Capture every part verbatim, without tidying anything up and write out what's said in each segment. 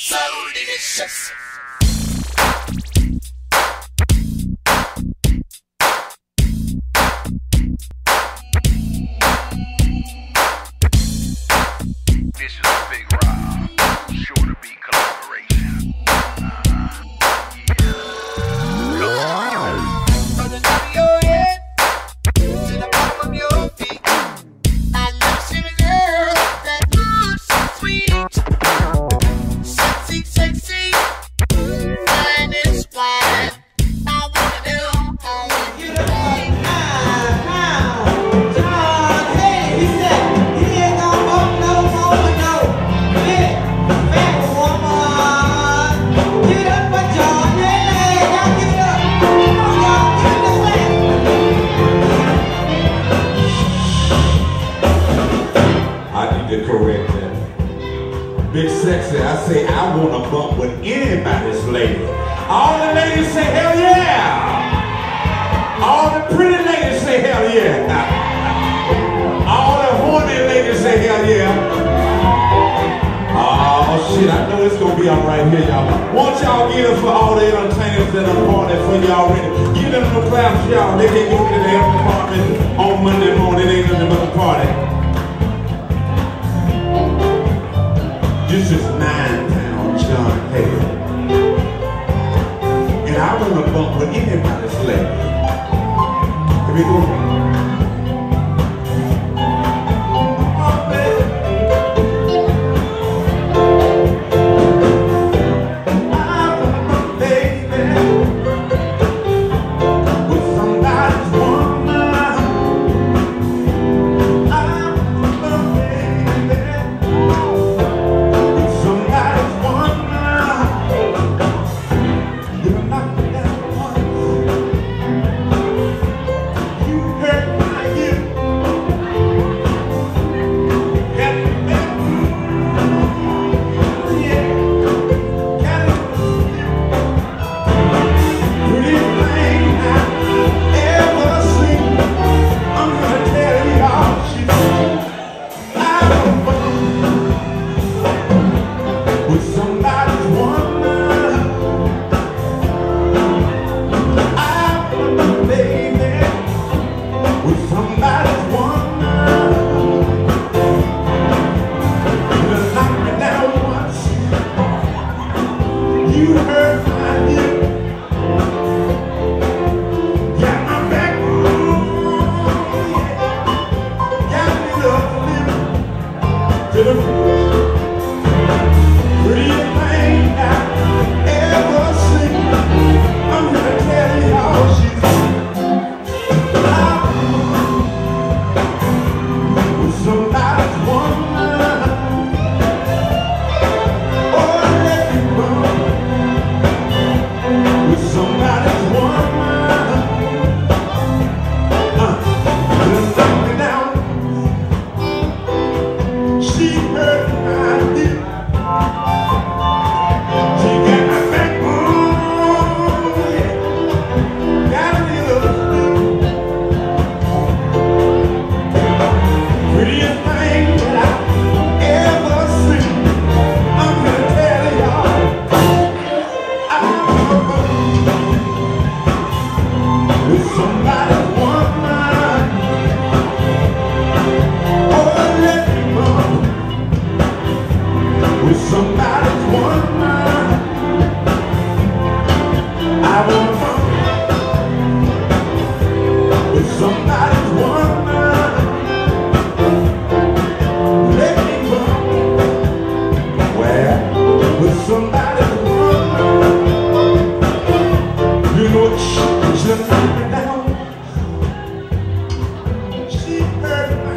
delicious. This is a big round, sure to be collaboration. Uh, yeah. From the top of your head to the bottom of your feet, I love you, girl. That looks so sweet, sexy, sexy, and it's why I wanna do all of you. To correct that. Big Sexy, I say I want to bump with anybody's lady. All the ladies say hell yeah. All the pretty ladies say hell yeah. All the horny ladies say hell yeah. Oh shit, I know it's gonna be alright here, y'all. Won't y'all get it for all the entertainers that are party for y'all ready? Give them no claps, y'all. They can go to the health department on Monday morning. They ain't nothing but a party. This is nine pound John Hale. And I want to bump with anybody's lady. Here we go.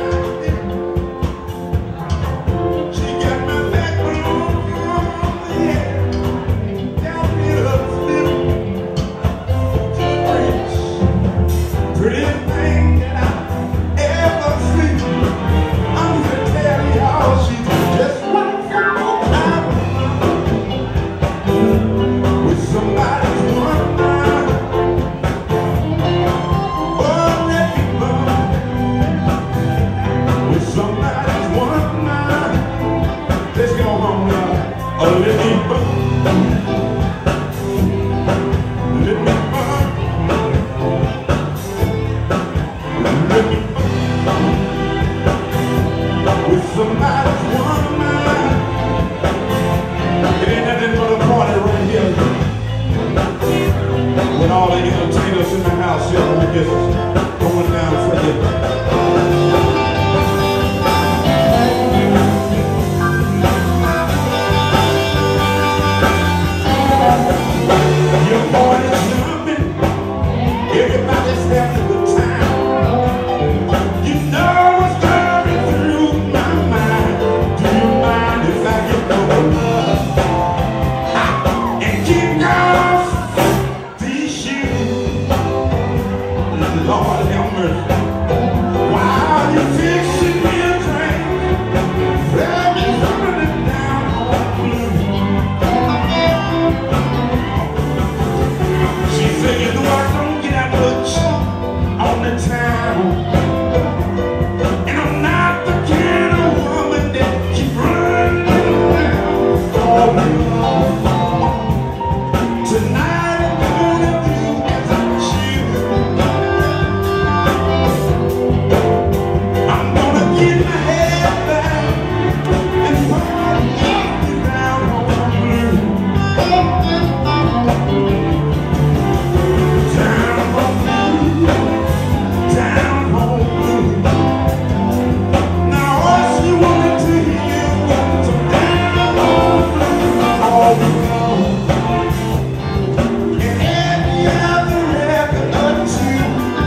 Yeah. Oh, let me burn. Let me burn. Let me burn. With somebody's one mind. It ain't nothing but a party right here. With all the entertainers in the house, you know, just going down for you. Your party jumping, everybody's having a good time. You know what's coming through my mind. Do you mind if I get going up and kick off these shoes? Lord have mercy. While you're fixing me a drink, let me run it down on blue. She said, you know I don't get that much on the town, and I'm not the kind of woman that keep running around all alone. Tonight I'm gonna do as I choose. I'm gonna get my head back and party down on blue. Down on blue, down on blue. Now all she wanted to hear was some down on blue all alone. And every other record or two,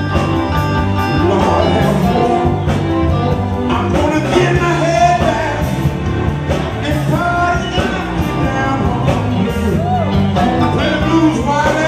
Lord have mercy. I'm gonna get my head back and party down on blue. Play the blues, Wiley.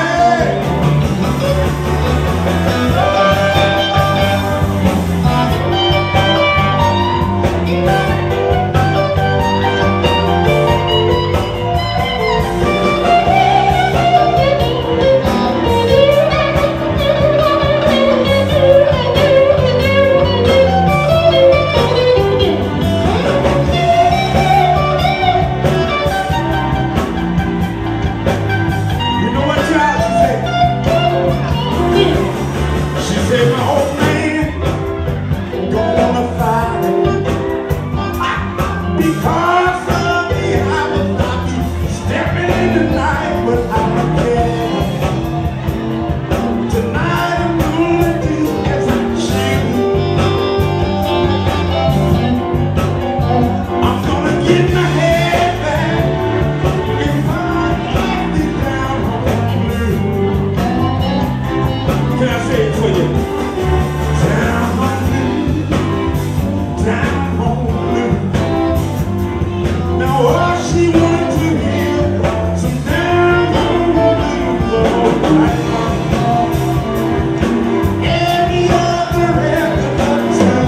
You know what, child? She said, she said, my old man gonna fight because of me. I will not be stepping in the night, but I don't care. Tonight I'm gonna do as I choose. I'm gonna get my head back and party down on blue. Can I say it for you? Down on blue, down on blue. Now all she wanted to hear, some down on blue, Lord, right on. Every other record or two,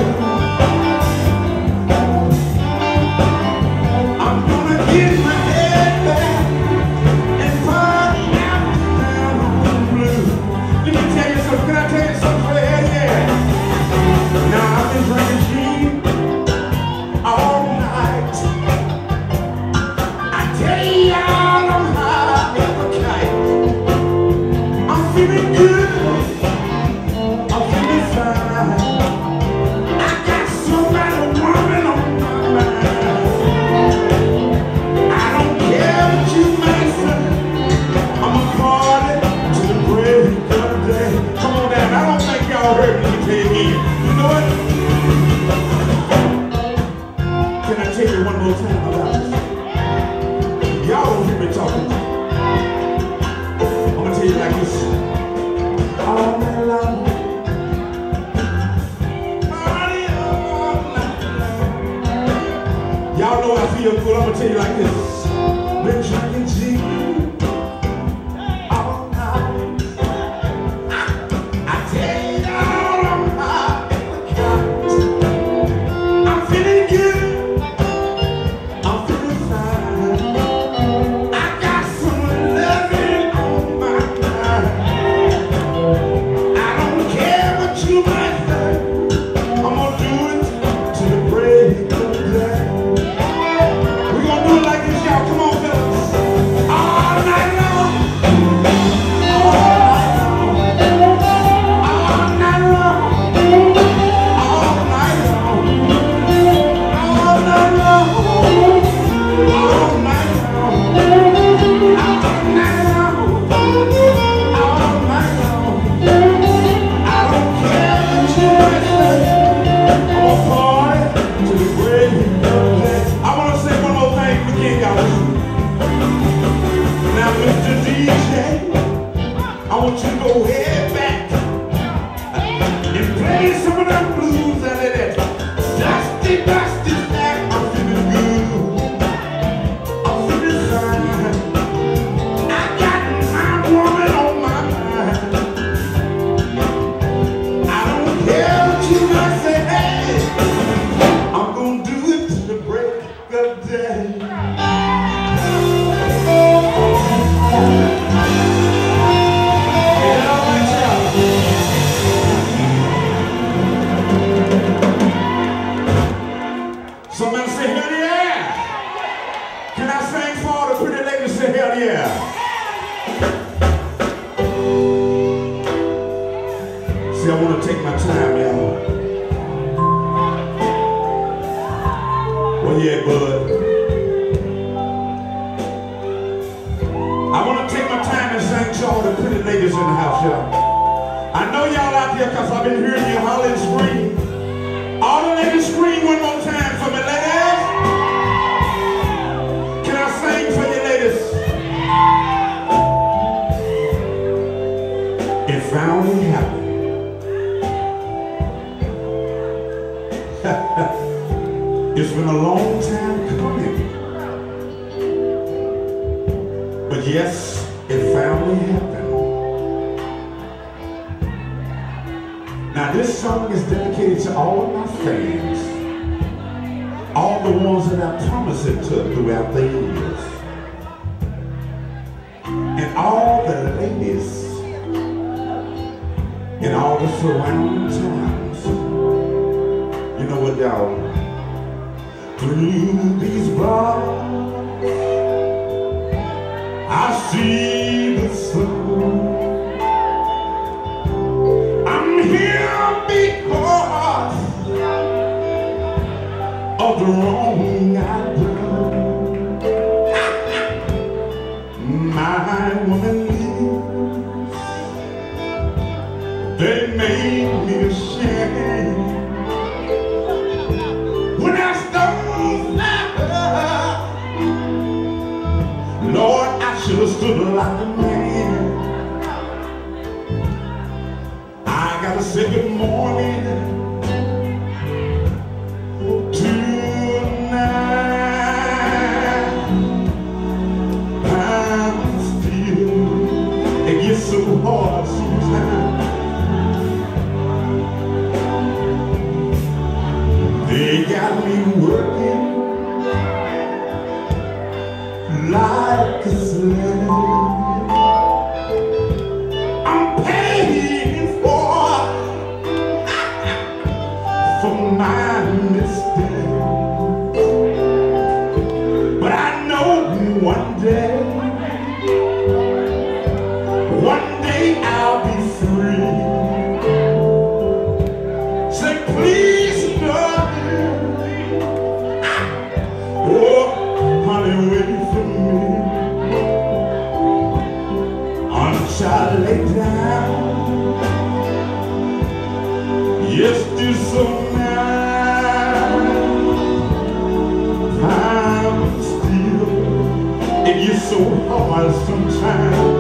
I'm gonna get my head back and party out down on blue. Let me tell you something. Can I tell you something? Yeah, yeah. Now I've been drinking gin all night. I tell y'all I'm high as a kite. I'm feeling good. I'm feeling fine. I got somebody woman on my mind. I don't care what you might say. I'ma party to the break of day. Come on down. I don't think y'all heard me tell you again. You know what? Can I tell you one more time about this? Y'all don't hear me talking. I'm gonna tell you like this. All night long. Party all night long. Y'all know I feel good. I'm gonna tell you like this. Been drinking gin all night. I tell y'all I'm high as a kite. I'm feeling good. I'm feeling fine. I got some loving on my mind. I don't care what you might say. I'm gonna do it to the break of day. We're gonna do it like this, y'all. Come on, yeah. See, I want to take my time, y'all. Well, yeah, bud. I want to take my time and sing to all the pretty ladies in the house, y'all. I know y'all out there because I've been hearing you holler and scream. All the ladies scream one more time for me, ladies. Can I sing for you, ladies? It finally happened. It's been a long time coming. But yes, it finally happened. Now this song is dedicated to all of my fans, all the ones that I promised it to throughout the years, and all the ladies in all the surrounding towns. You know what, y'all? Through these bars, I see the sun. Because of the wrong I've done, my woman leaves, they made me ashamed. When I stumbled her, Lord, I should have stood like a man. Gotta say good morning tonight. I'm still, it gets so hard sometimes. They got me working like a slave. I'm paying for for my mistake, but I know one day, one day I'll be free. Say please, darling, oh honey, wait for me until I lay down. Yes, do so now. I'm still, it gets so hard sometimes.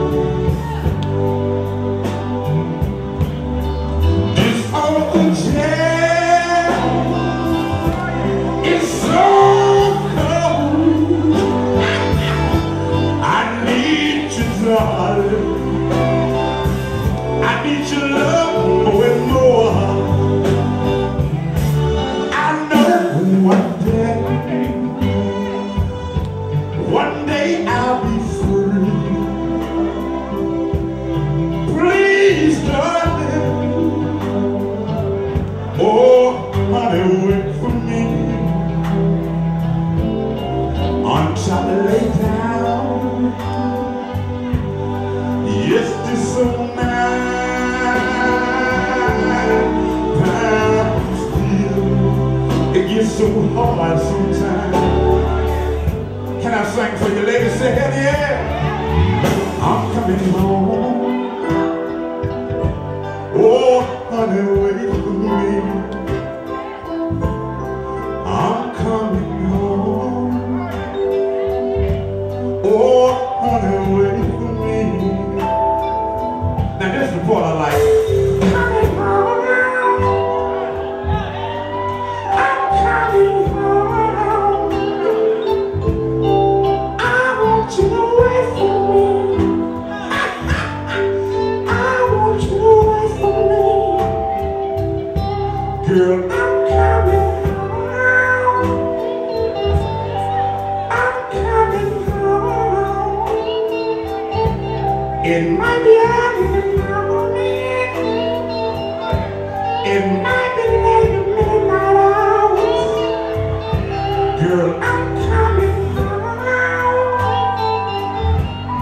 This old chair is so cold. I need you, darling. I need your love more and more. One day, one day I'll be free. Please, darling, oh honey, wait for me until I lay down. Yes, this so it gets so hard sometimes. Can I sing for you ladies? Say hell yeah. I'm coming home. Oh honey, wait for me. I'm coming home. Oh honey, wait for me. Now this is the part I like. Coming home. Girl, I'm coming home. I'm coming home. It might be early in the morning. It might be late in midnight hours. Girl, I'm coming home.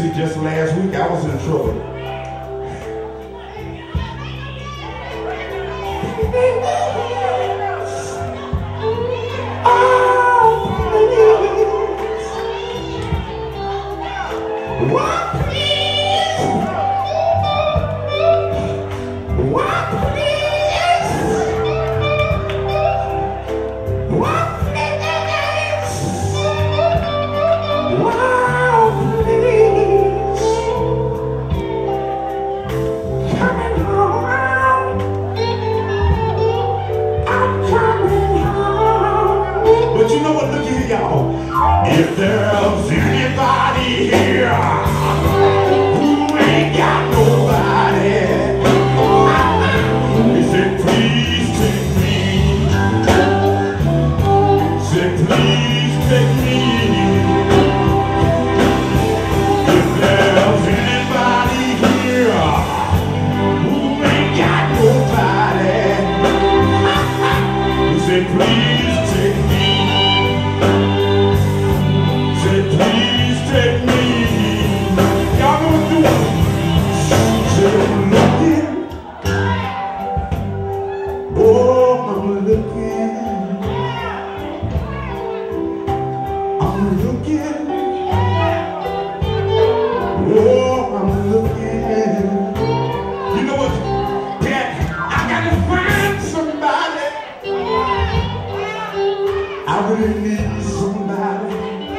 See, just last week I was in trouble. What please? What please? What please? Wow, please. Coming home. I'm coming home. But you know what? Look here, y'all. If there's anybody here who ain't got nobody, he said, please take me. Said, please take me. If there's anybody here who ain't got nobody, he said, please take me. Said, please take me. Y'all know what to do. Said, I'm looking. Oh, I'm looking. I'm looking. Oh, I'm looking. You know what? Dad, I gotta find somebody. I really need somebody.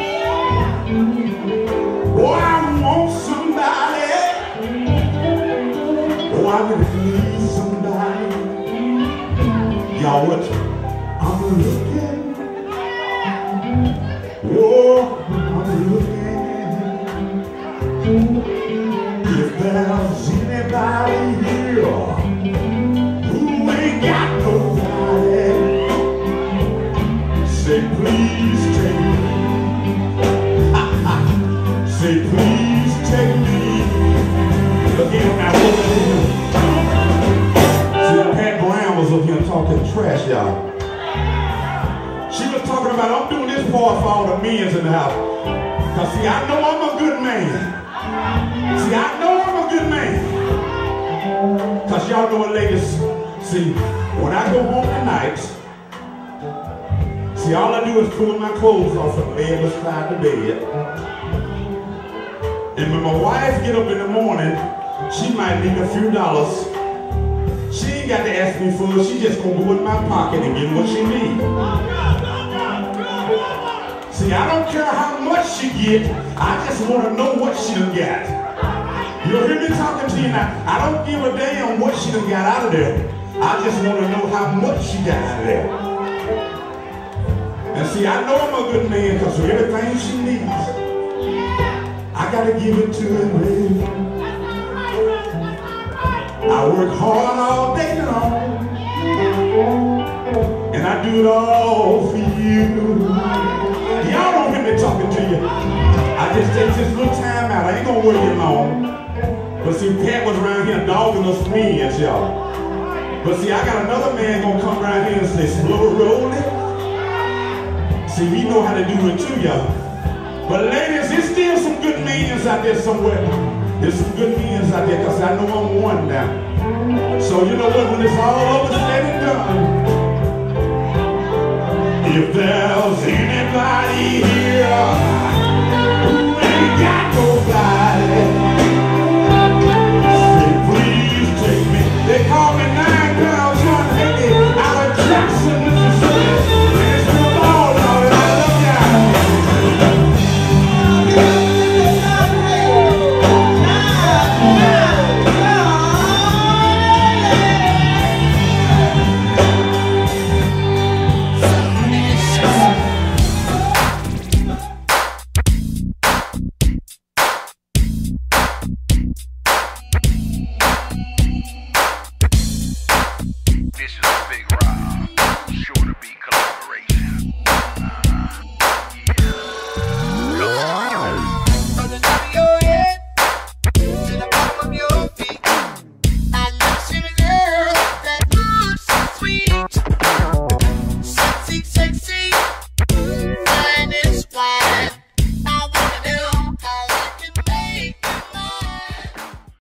Oh, I want somebody. Oh, I really need somebody. Y'all, what? I'm looking. Oh, I'm looking. If there's anybody here who ain't got nobody, say please take me. Say please take me. Again, now what that is. See, Pat Brown was up here talking trash, y'all. She was talking about, I'm doing this part for all the men in the house. Cause see, I know I'm a good man. See, I know I'm a good man. Cause y'all know what, ladies, see, when I go home tonight, see, all I do is pull my clothes off and lay them beside the bed. And when my wife get up in the morning, she might need a few dollars. She ain't got to ask me for it. She just gonna go in my pocket and get what she needs. See, I don't care how much she get. I just want to know what she done got. You hear me talking to you now? I don't give a damn what she done got out of there. I just want to know how much she got out of there. And see, I know I'm a good man because of everything she needs, I gotta give it to her, baby. I work hard all day long, and I do it all for you. Y'all don't hear me talking to you. I just take this little time out. I ain't gonna work you long. But see, Pat was around here dogging us men, y'all. But see, I got another man gonna come around here and say, slow roll it. See, he know how to do it too, y'all. But ladies, there's still some good men out there somewhere. There's some good men out there, because I know I'm one now. So you know what, when it's all over, said and done, if there's anybody here who ain't got no